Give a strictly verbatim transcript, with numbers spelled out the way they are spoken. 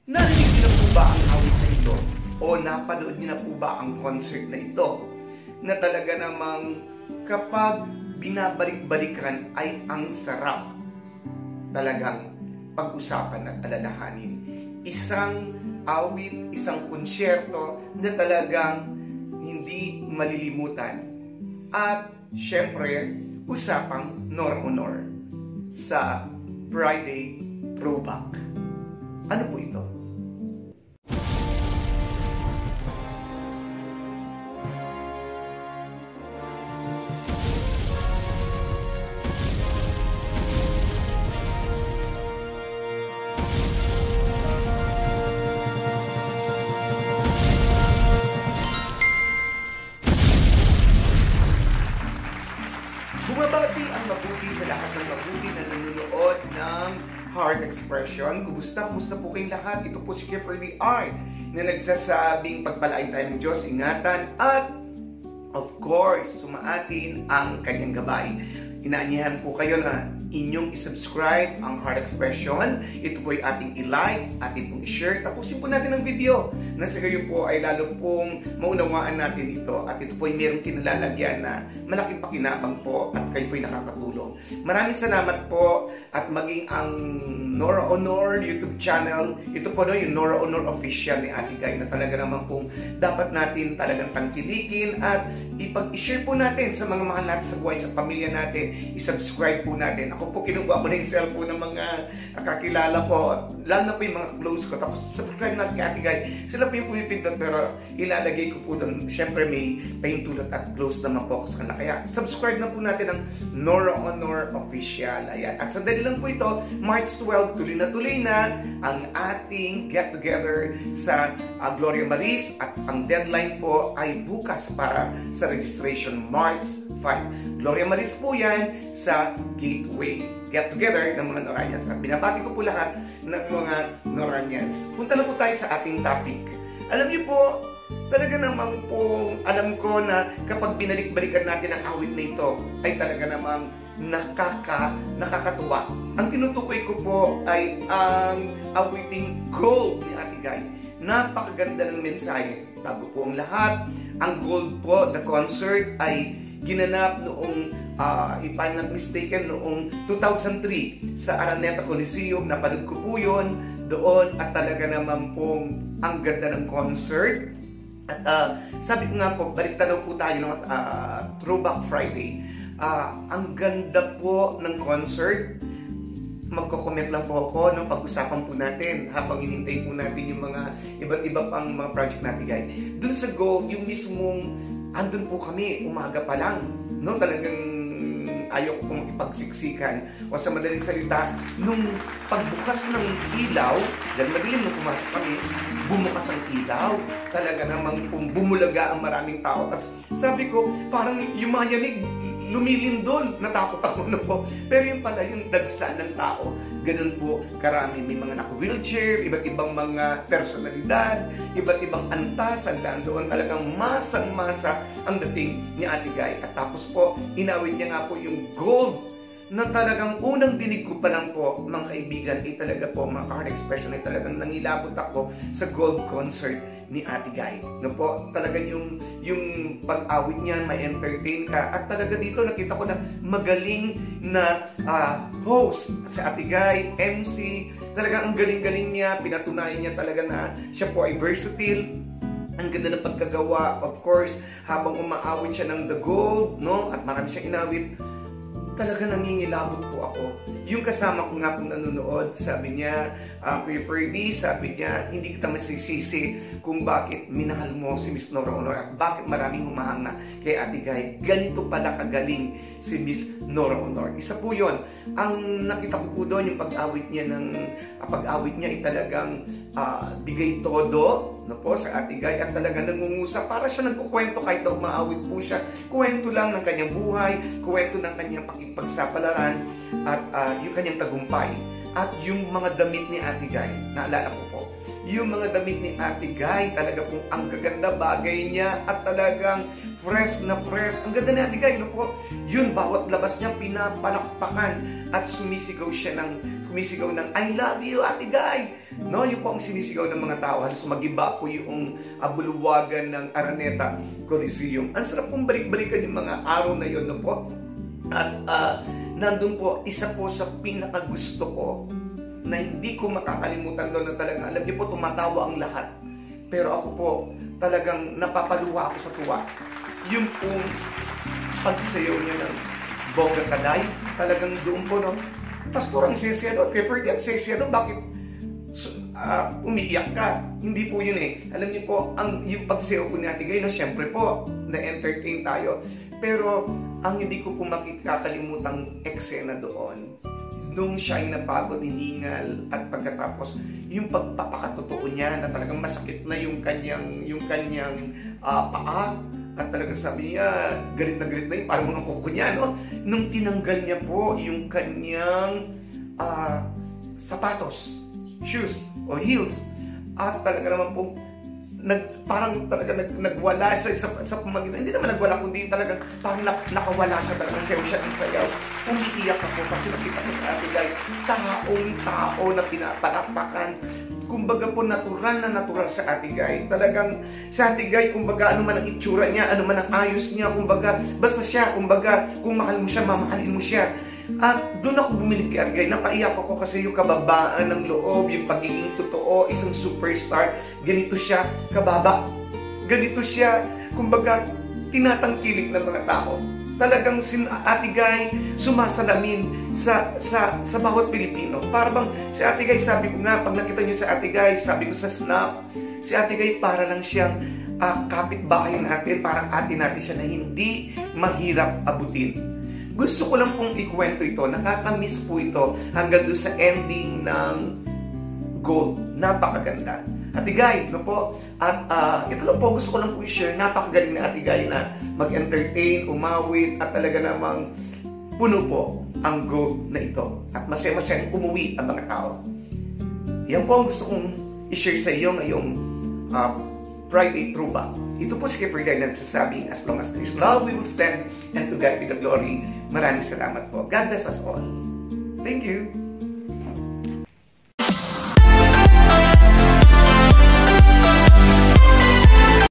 Narinig niyo na po ba ang awit na ito? O napanood niyo na po ba ang concert na ito? Na talaga namang kapag binabalik-balikan ay ang sarap talagang pag-usapan at alalahanin. Isang awit, isang konsyerto na talagang hindi malilimutan. At syempre, usapang Nora-Honor sa Friday Throwback. Ano po ito? Bumabati ang mabuti sa lahat ng mabuti na nanonood ng Heart Expression. Kumusta? Kumusta po kayong lahat? Ito po si Kieferly R na nagsasabing pagpalain tayo ng Diyos, ingatan at of course, sumaatin ang kanyang gabay. Inaanyahan po kayo na inyong isubscribe ang Heart Expression. Ito po ay ating i-like, ating pong i-share. Tapusin po natin ang video na sa gayon po ay lalo pong maunawaan natin ito. At ito po ay mayroong kinalalagyan na malaking pakinabang po at kayo po ay nakakatulong. Maraming salamat po at maging ang Nora-Honor YouTube channel. Ito po no, yung Nora-Honor Official ni Ate Guy na talaga naman pong dapat natin talagang tangkilikin at ipag-share po natin sa mga mahal natin sa buhay, sa pamilya natin. I-subscribe po natin. Ako po kinukuha ko na yung cellphone ng mga kakilala ko. Lalo na po yung mga close ko. Tapos subscribe natin kay Ate Guy. Sila po yung pumipindot pero ilalagay ko po doon. Siyempre may pahintulot at close naman po sa kanila. Kaya subscribe na po natin ang Nora-Honor Official. Ayan. At sandali lang po ito, March twelve, tuloy na tuloy na ang ating get together sa uh, Gloria Maris. At ang deadline po ay bukas para sa registration, March fifth. Gloria Maris po yan sa Gateway. Get together ng mga Noranians. At binabati ko po lahat ng mga Noranians. Punta na po tayo sa ating topic. Alam niyo po, talaga namang po, alam ko na kapag binalik-balikan natin ang awit na ito, ay talaga namang nakaka, nakakatuwa. Ang tinutukoy ko po ay ang awiting Gold ni Ate Guy. Napakaganda ng mensahe. Bago po ang lahat, ang Gold po, the concert, ay ginanap noong, uh, if I'm not mistaken, noong two thousand three sa Araneta Coliseum. Napanood ko po yun doon at talaga naman pong ang ganda ng concert. At uh, sabi ko nga po, balik tanaw po tayo ng uh, Throwback Friday. Uh, ang ganda po ng concert. Magko-comment lang po ako nung pag-usapan po natin habang hinintay po natin yung mga iba't iba pang mga project natin, guys. Doon sa Gold, yung mismong andun po kami, umaga pa lang, no? Talagang ayaw ko pong ipagsiksikan. O sa madaling salita, nung pagbukas ng ilaw, dahil madilim nung pumasok kami, bumukas ang ilaw. Talaga namang bumulaga ang maraming tao. Tapos sabi ko, parang yung mga yanig, lumilin doon. Natakot ako na po. Pero yung pala, yung dagsa ng tao, ganun po karami. May mga naka-wheelchair, iba't ibang mga personalidad, iba't ibang antas, hanggang doon talagang masang-masa ang dating ni Ate Guy. At tapos po, inawit niya nga po yung Gold na talagang unang dinig ko pa lang po, mga kaibigan, ay talaga po, mga Heart Expression, ay talagang nangilabot ako sa Gold concert ni Ate Guy. No po, talagang yung, yung pag-awit niya, may entertain ka. At talaga dito, nakita ko na magaling na uh, host si Ate Guy, M C. Talagang ang galing-galing niya, pinatunayan niya talaga na siya po ay versatile. Ang ganda ng pagkagawa, of course, habang umaawit siya ng The Gold, no? At marami siyang inawit. Talaga nangingilabot po ako. Yung kasama ko nga pong nanonood, sabi niya, uh, Kuya Ferdy, sabi niya, hindi kita masisisi kung bakit minahal mo si Miss Nora-Honor at bakit maraming humahanga kay Ate Guy. Ganito pala kagaling si Miss Nora-Honor. Isa po yun. Ang nakita ko po doon, yung pag-awit niya ng, uh, pag-awit niya ay talagang uh, bigay todo, no po, sa Ate Guy, at talagang nangungusap. Para siya nagkukwento kahit daw maawit po siya. Kwento lang ng kanyang buhay, kwento ng kanyang pakipagsapalaran, at uh, yung kanyang tagumpay. At yung mga damit ni Ate Guy, naalala ko po, yung mga damit ni Ate Guy, talaga pong ang gaganda bagay niya at talagang fresh na fresh. Ang ganda ni Ate Guy, no po? Yun, bawat labas niya pinapalakpakan at sumisigaw siya ng, sumisigaw ng, I love you, Ate Guy! No, yung po ang sinisigaw ng mga tao. Halos magiba po yung abuluwagan ng Araneta Coliseum. Ang sarap pong balik-balikan yung mga araw na yun, no po. At uh, nandun po, isa po sa pinakagusto ko na hindi ko makakalimutan doon na talaga, alam niyo po, tumatawa ang lahat. Pero ako po, talagang napapaluha ako sa tuwa. Yung pong pagsayaw niya ng Bongga Kalay, talagang doon po, no? Pastor ang sesya doon, kaya pwede ang sesya doon, bakit uh, umiiyak ka? Hindi po yun eh. Alam niyo po, ang, yung pagsayaw po ni Ate Gay, no, syempre po, na-entertain tayo. Pero, ang hindi ko po makikakalimutang eksena doon, nung siya ay napagod, hiningal, at pagkatapos, yung pagpapakatotoo niya na talagang masakit na yung kanyang, yung kanyang uh, paa, at talagang sabi niya, galit na galit na yun, parang mga kuko niya, no? Nung tinanggal niya po yung kanyang uh, sapatos, shoes, o heels, at talaga naman po, nag, parang talaga nag, nagwala siya sa, sa pamagitan. Hindi naman nagwala, kundi talagang parang nak, nakawala siya talaga. Sayaw siya ng sayaw. Umiiyak ako kasi nakita ko sa Ate Gay, taong-tao na pinapalakpakan. Kumbaga po, natural na natural sa Ate Gay. Talagang sa Ate Gay, kumbaga, ano man ang itsura niya, ano man ang ayos niya, kumbaga, basta siya, kumbaga, kung mahal mo siya, mamahalin mo siya. At doon ako bumilib kay Ate Gay. Napaiyak ako kasi yung kababaan ng loob, yung pagiging totoo, isang superstar. Ganito siya, kababa. Ganito siya, kumbaga, tinatangkilik ng mga tao. Talagang si Ate Gay sumasalamin sa sa sa bawat Pilipino. Para bang si Ate Gay, sabi ko nga, pag nakita niyo sa Ate Gay, sabi ko sa Snap, si Ate Gay para lang siyang uh, kapitbahay natin, parang ate natin siya na hindi mahirap abutin. Gusto ko lang pong ikwento ito, nakakamiss po ito hanggang doon sa ending ng Gold. Napakaganda. Ate Gay, no po? At uh, ito lang po, gusto ko lang po i-share, napakagaling na Ate Gay na mag-entertain, umawit, at talaga namang puno po ang Gold na ito. At masaya-masayang umuwi ang mga tao. Yan po ang gusto kong i-share sa iyo ngayong uh, Friday Truba. Ito po si Kipper Guy na nagsasabing, as long as there's love, we will stand, and to God be the glory. Maraming salamat po. God bless us all. Thank you.